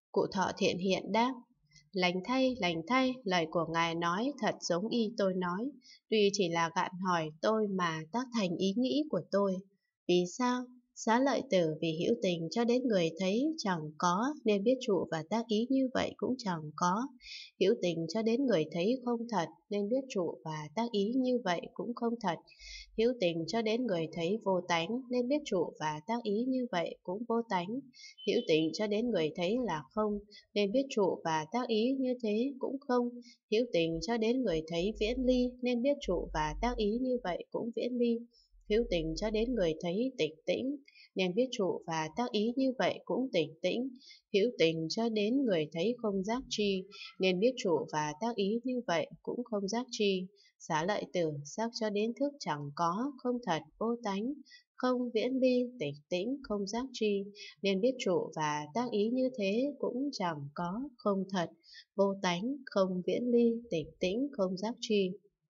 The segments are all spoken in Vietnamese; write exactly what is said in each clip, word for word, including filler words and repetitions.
Cụ thọ thiện hiện đáp: Lành thay, lành thay, lời của ngài nói thật giống y tôi nói, tuy chỉ là gạn hỏi tôi mà tác thành ý nghĩ của tôi. Vì sao? Xá lợi tử vì hữu tình cho đến người thấy chẳng có, nên biết trụ và tác ý như vậy cũng chẳng có. Hữu tình cho đến người thấy không thật, nên biết trụ và tác ý như vậy cũng không thật. Hữu tình cho đến người thấy vô tánh, nên biết trụ và tác ý như vậy cũng vô tánh. Hữu tình cho đến người thấy là không, nên biết trụ và tác ý như thế cũng không. Hữu tình cho đến người thấy viễn ly, nên biết trụ và tác ý như vậy cũng viễn ly. Hữu tình cho đến người thấy tịch tĩnh, nên biết trụ và tác ý như vậy cũng tịch tĩnh. Hữu tình cho đến người thấy không giác tri, nên biết trụ và tác ý như vậy cũng không giác tri. Xá lợi tử, xác cho đến thức chẳng có, không thật, vô tánh, không viễn ly, tịch tĩnh, không giác tri, nên biết trụ và tác ý như thế cũng chẳng có, không thật, vô tánh, không viễn ly, tịch tĩnh, không giác tri.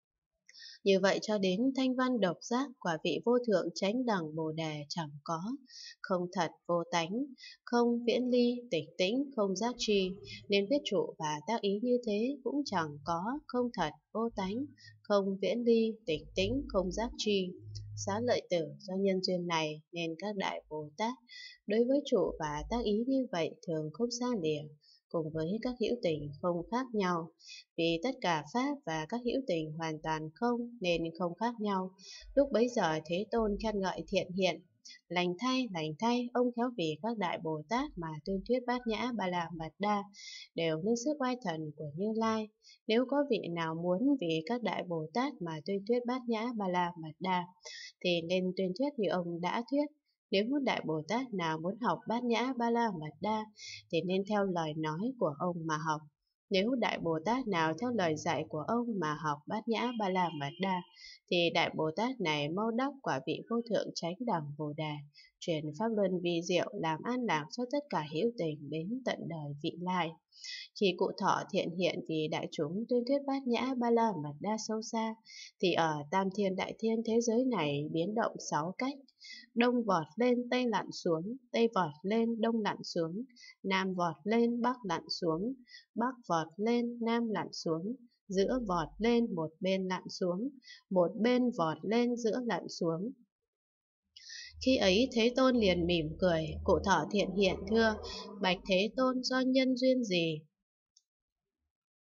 Như vậy cho đến thanh văn độc giác, quả vị vô thượng chánh đẳng bồ đề chẳng có, không thật, vô tánh, không viễn ly, tịch tĩnh, không giác tri, nên biết trụ và tác ý như thế cũng chẳng có, không thật, vô tánh, không viễn ly, tịch tĩnh, không giác tri. Xá lợi tử, do nhân duyên này nên các đại Bồ Tát đối với trụ và tác ý như vậy thường không xa lìa, cùng với các hữu tình không khác nhau. Vì tất cả pháp và các hữu tình hoàn toàn không nên không khác nhau. Lúc bấy giờ Thế Tôn khen ngợi thiện hiện: Lành thay, lành thay, ông khéo vì các đại Bồ Tát mà tuyên thuyết Bát Nhã Ba La Mật Đa đều như sức oai thần của Như Lai. Nếu có vị nào muốn vì các đại Bồ Tát mà tuyên thuyết Bát Nhã Ba La Mật Đa thì nên tuyên thuyết như ông đã thuyết. Nếu một đại Bồ Tát nào muốn học Bát Nhã Ba La Mật Đa thì nên theo lời nói của ông mà học. Nếu đại Bồ Tát nào theo lời dạy của ông mà học Bát Nhã Ba La Mật Đa thì đại Bồ Tát này mau đắc quả vị vô thượng chánh đẳng Bồ Đề, truyền pháp luân vi diệu, làm an lạc cho tất cả hữu tình đến tận đời vị lai. Khi cụ thọ thiện hiện vì đại chúng tuyên thuyết Bát Nhã Ba La Mật Đa sâu xa, thì ở tam thiên đại thiên thế giới này biến động sáu cách: đông vọt lên, tây lặn xuống, tây vọt lên, đông lặn xuống, nam vọt lên, bắc lặn xuống, bắc vọt lên, nam lặn xuống, giữa vọt lên, một bên lặn xuống, một bên vọt lên, giữa lặn xuống. Khi ấy Thế Tôn liền mỉm cười, cụ thọ thiện hiện thưa: Bạch Thế Tôn, do nhân duyên gì